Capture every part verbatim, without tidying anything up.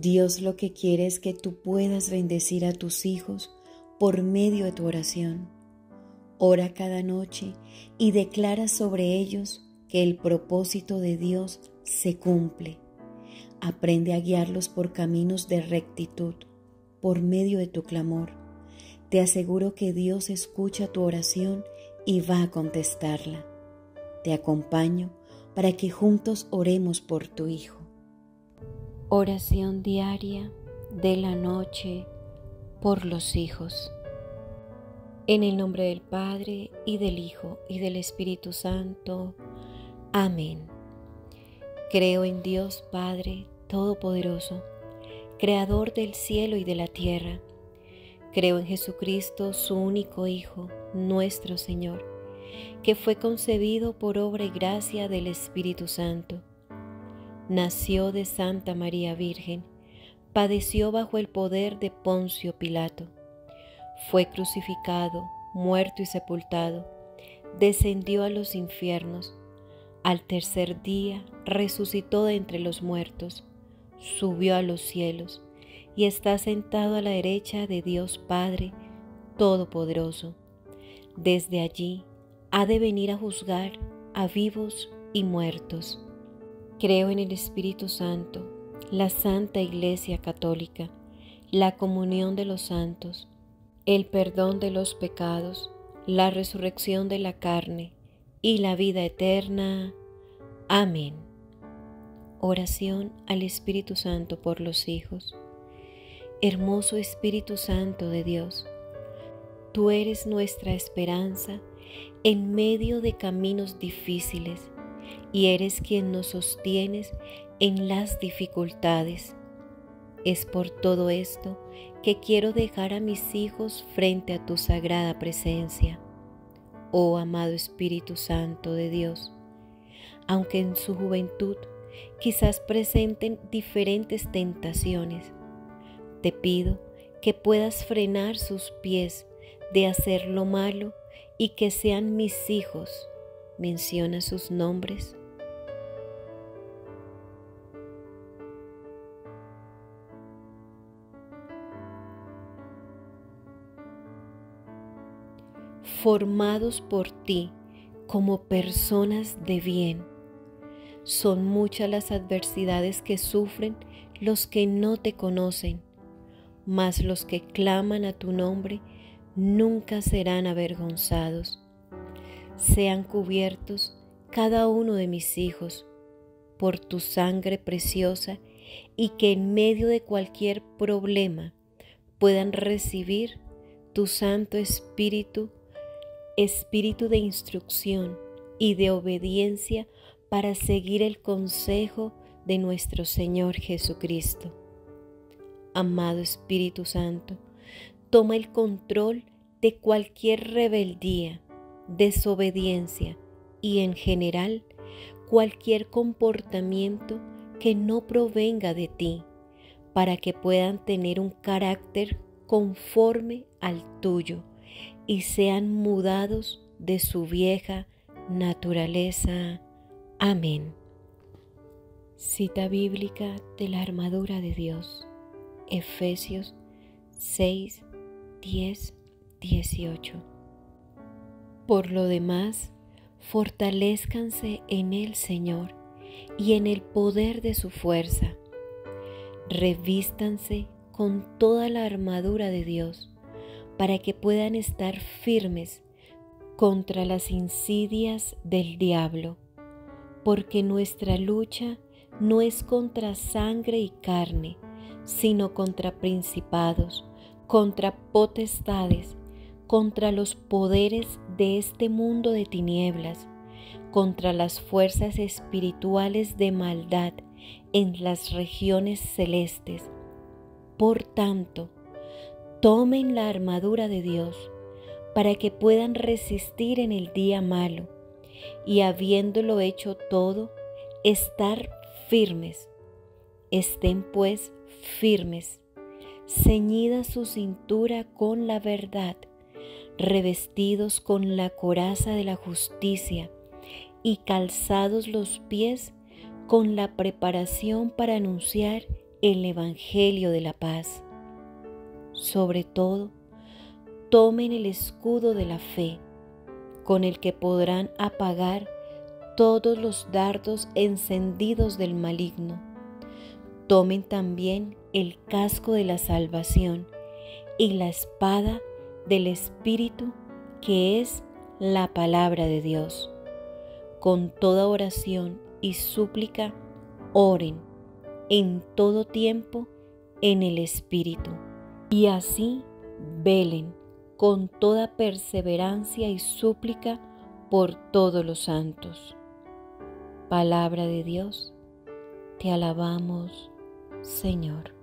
Dios lo que quiere es que tú puedas bendecir a tus hijos por medio de tu oración. Ora cada noche y declara sobre ellos que el propósito de Dios se cumple. Aprende a guiarlos por caminos de rectitud por medio de tu clamor. Te aseguro que Dios escucha tu oración y va a contestarla. Te acompaño para que juntos oremos por tu hijo. Oración diaria de la noche por los hijos. En el nombre del Padre, y del Hijo, y del Espíritu Santo. Amén. Creo en Dios Padre Todopoderoso, Creador del cielo y de la tierra. Creo en Jesucristo, su único Hijo, nuestro Señor, que fue concebido por obra y gracia del Espíritu Santo. Nació de Santa María Virgen, padeció bajo el poder de Poncio Pilato. Fue crucificado, muerto y sepultado, descendió a los infiernos. Al tercer día resucitó de entre los muertos, subió a los cielos y está sentado a la derecha de Dios Padre Todopoderoso. Desde allí ha de venir a juzgar a vivos y muertos. Creo en el Espíritu Santo, la Santa Iglesia Católica, la comunión de los santos, el perdón de los pecados, la resurrección de la carne y la vida eterna. Amén. Oración al Espíritu Santo por los hijos. Hermoso Espíritu Santo de Dios, tú eres nuestra esperanza en medio de caminos difíciles y eres quien nos sostienes en las dificultades. Es por todo esto que quiero dejar a mis hijos frente a tu sagrada presencia. Oh amado Espíritu Santo de Dios, aunque en su juventud quizás presenten diferentes tentaciones, te pido que puedas frenar sus pies de hacer lo malo y que sean mis hijos. Menciona sus nombres. Formados por ti como personas de bien. Son muchas las adversidades que sufren los que no te conocen, mas los que claman a tu nombre nunca serán avergonzados. Sean cubiertos cada uno de mis hijos por tu sangre preciosa y que en medio de cualquier problema puedan recibir tu Santo Espíritu, Espíritu de instrucción y de obediencia para seguir el consejo de nuestro Señor Jesucristo. Amado Espíritu Santo, toma el control de cualquier rebeldía, desobediencia y en general cualquier comportamiento que no provenga de ti, para que puedan tener un carácter conforme al tuyo y sean mudados de su vieja naturaleza. Amén. Cita bíblica de la armadura de Dios, Efesios seis, diez, dieciocho. Por lo demás, fortalézcanse en el Señor y en el poder de su fuerza. Revístanse con toda la armadura de Dios para que puedan estar firmes contra las insidias del diablo, porque nuestra lucha no es contra sangre y carne, sino contra principados, contra potestades, contra los poderes de este mundo de tinieblas, contra las fuerzas espirituales de maldad en las regiones celestes. Por tanto, tomen la armadura de Dios para que puedan resistir en el día malo y, habiéndolo hecho todo, estar firmes. Estén pues firmes, ceñida su cintura con la verdad, revestidos con la coraza de la justicia y calzados los pies con la preparación para anunciar el Evangelio de la paz. Sobre todo, tomen el escudo de la fe, con el que podrán apagar todos los dardos encendidos del maligno. Tomen también el casco de la salvación y la espada del Espíritu, que es la palabra de Dios. Con toda oración y súplica, oren en todo tiempo en el Espíritu, y así velen con toda perseverancia y súplica por todos los santos. Palabra de Dios, te alabamos, Señor.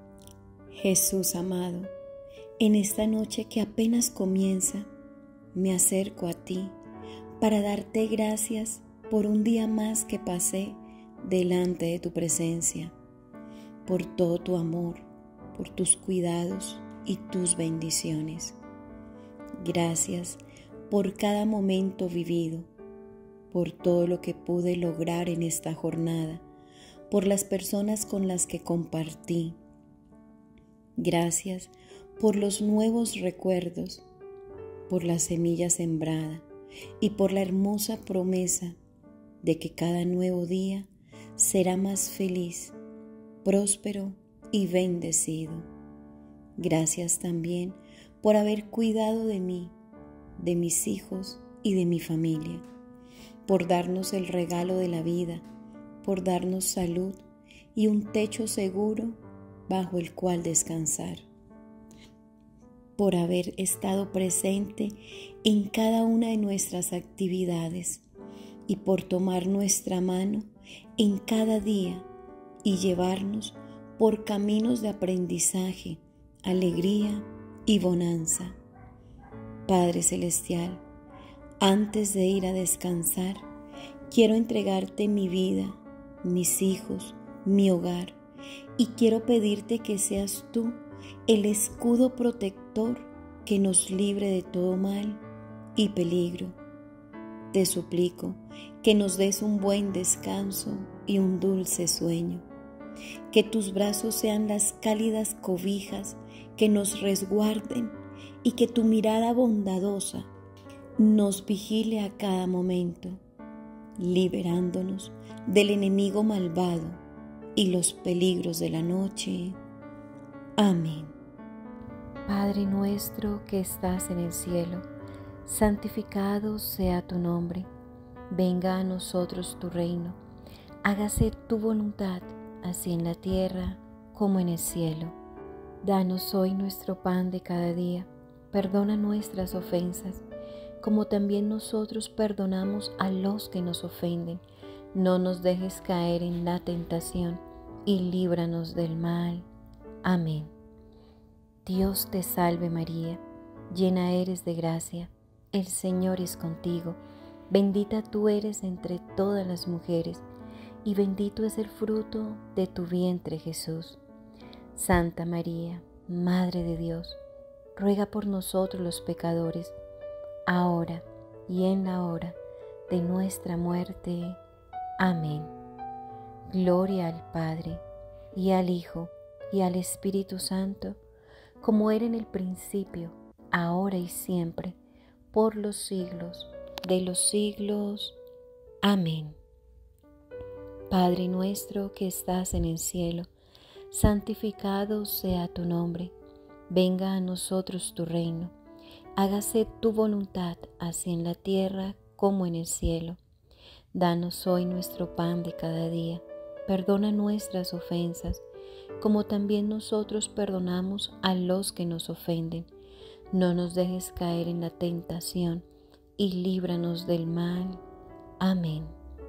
Jesús amado, en esta noche que apenas comienza, me acerco a ti para darte gracias por un día más que pasé delante de tu presencia, por todo tu amor, por tus cuidados y tus bendiciones. Gracias por cada momento vivido, por todo lo que pude lograr en esta jornada, por las personas con las que compartí. Gracias por los nuevos recuerdos, por la semilla sembrada y por la hermosa promesa de que cada nuevo día será más feliz, próspero y bendecido. Gracias también por haber cuidado de mí, de mis hijos y de mi familia, por darnos el regalo de la vida, por darnos salud y un techo seguro bajo el cual descansar, por haber estado presente en cada una de nuestras actividades y por tomar nuestra mano en cada día y llevarnos por caminos de aprendizaje, alegría y bonanza. Padre Celestial, antes de ir a descansar, quiero entregarte mi vida, mis hijos, mi hogar, y quiero pedirte que seas tú el escudo protector que nos libre de todo mal y peligro. Te suplico que nos des un buen descanso y un dulce sueño, que tus brazos sean las cálidas cobijas que nos resguarden y que tu mirada bondadosa nos vigile a cada momento, liberándonos del enemigo malvado y los peligros de la noche. Amén. Padre nuestro que estás en el cielo, santificado sea tu nombre. Venga a nosotros tu reino. Hágase tu voluntad, así en la tierra como en el cielo. Danos hoy nuestro pan de cada día. Perdona nuestras ofensas, como también nosotros perdonamos a los que nos ofenden. No nos dejes caer en la tentación y líbranos del mal. Amén. Dios te salve María, llena eres de gracia, el Señor es contigo. Bendita tú eres entre todas las mujeres, y bendito es el fruto de tu vientre Jesús. Santa María, Madre de Dios, ruega por nosotros los pecadores, ahora y en la hora de nuestra muerte. Amén. Gloria al Padre, y al Hijo, y al Espíritu Santo, como era en el principio, ahora y siempre, por los siglos de los siglos. Amén. Padre nuestro que estás en el cielo, santificado sea tu nombre. Venga a nosotros tu reino. Hágase tu voluntad, así en la tierra como en el cielo. Danos hoy nuestro pan de cada día. Perdona nuestras ofensas, como también nosotros perdonamos a los que nos ofenden. No nos dejes caer en la tentación, y líbranos del mal. Amén.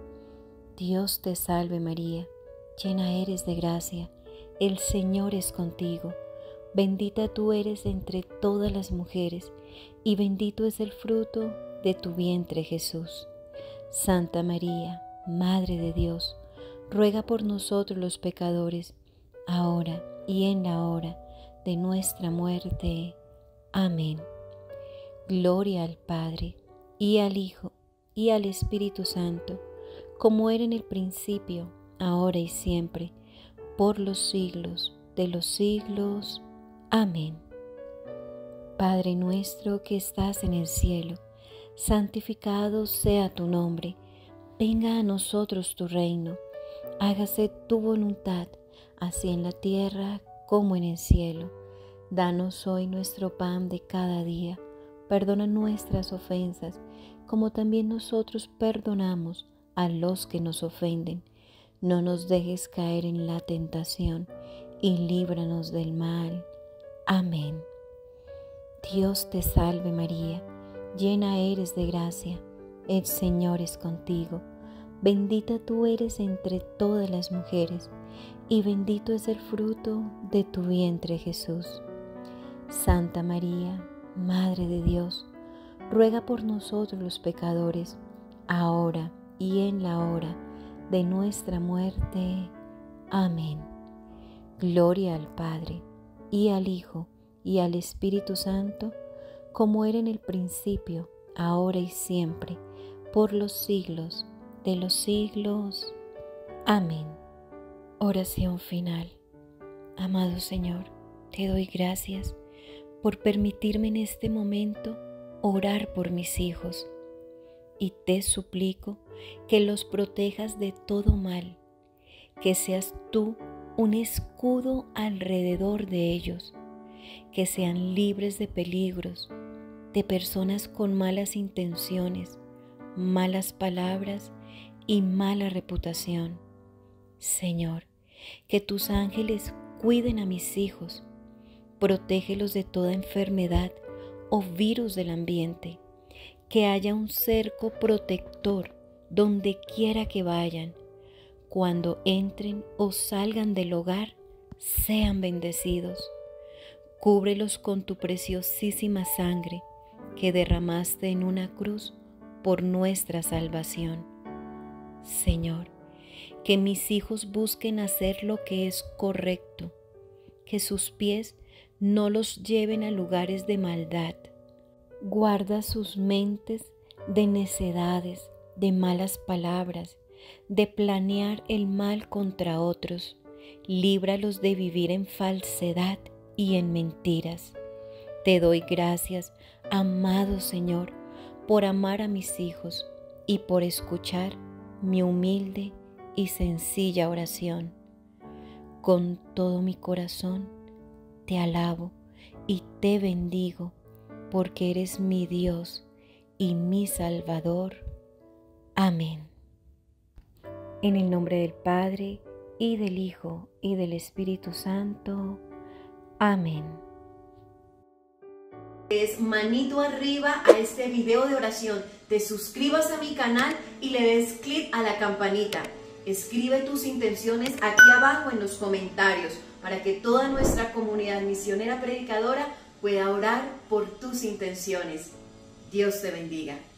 Dios te salve María, llena eres de gracia, el Señor es contigo. Bendita tú eres entre todas las mujeres, y bendito es el fruto de tu vientre Jesús. Santa María, Madre de Dios, ruega por nosotros los pecadores, ahora y en la hora de nuestra muerte. Amén. Gloria al Padre, y al Hijo, y al Espíritu Santo, como era en el principio, ahora y siempre, por los siglos de los siglos. Amén. Padre nuestro que estás en el cielo, santificado sea tu nombre. Venga a nosotros tu reino. Hágase tu voluntad, así en la tierra como en el cielo. Danos hoy nuestro pan de cada día. Perdona nuestras ofensas, como también nosotros perdonamos a los que nos ofenden. No nos dejes caer en la tentación, y líbranos del mal. Amén. Dios te salve María, llena eres de gracia, el Señor es contigo. Bendita tú eres entre todas las mujeres, y bendito es el fruto de tu vientre Jesús. Santa María, Madre de Dios, ruega por nosotros los pecadores, ahora y en la hora de nuestra muerte. Amén. Gloria al Padre, y al Hijo, y al Espíritu Santo, como era en el principio, ahora y siempre, por los siglos de los siglos. Amén. Oración final. Amado Señor, te doy gracias por permitirme en este momento orar por mis hijos, y te suplico que los protejas de todo mal, que seas tú un escudo alrededor de ellos, que sean libres de peligros, de personas con malas intenciones, malas palabras y mala reputación. Señor, que tus ángeles cuiden a mis hijos, protégelos de toda enfermedad o virus del ambiente, que haya un cerco protector donde quiera que vayan. Cuando entren o salgan del hogar, sean bendecidos. Cúbrelos con tu preciosísima sangre que derramaste en una cruz por nuestra salvación. Señor, que mis hijos busquen hacer lo que es correcto, que sus pies no los lleven a lugares de maldad. Guarda sus mentes de necedades, de malas palabras, de planear el mal contra otros. Líbralos de vivir en falsedad y en mentiras. Te doy gracias, amado Señor, por amar a mis hijos y por escuchar mi humilde y sencilla oración. Con todo mi corazón te alabo y te bendigo, porque eres mi Dios y mi Salvador. Amén. En el nombre del Padre, y del Hijo, y del Espíritu Santo. Amén. Es manito arriba a este video de oración, te suscribas a mi canal y le des clic a la campanita. Escribe tus intenciones aquí abajo en los comentarios para que toda nuestra comunidad misionera predicadora pueda orar por tus intenciones. Dios te bendiga.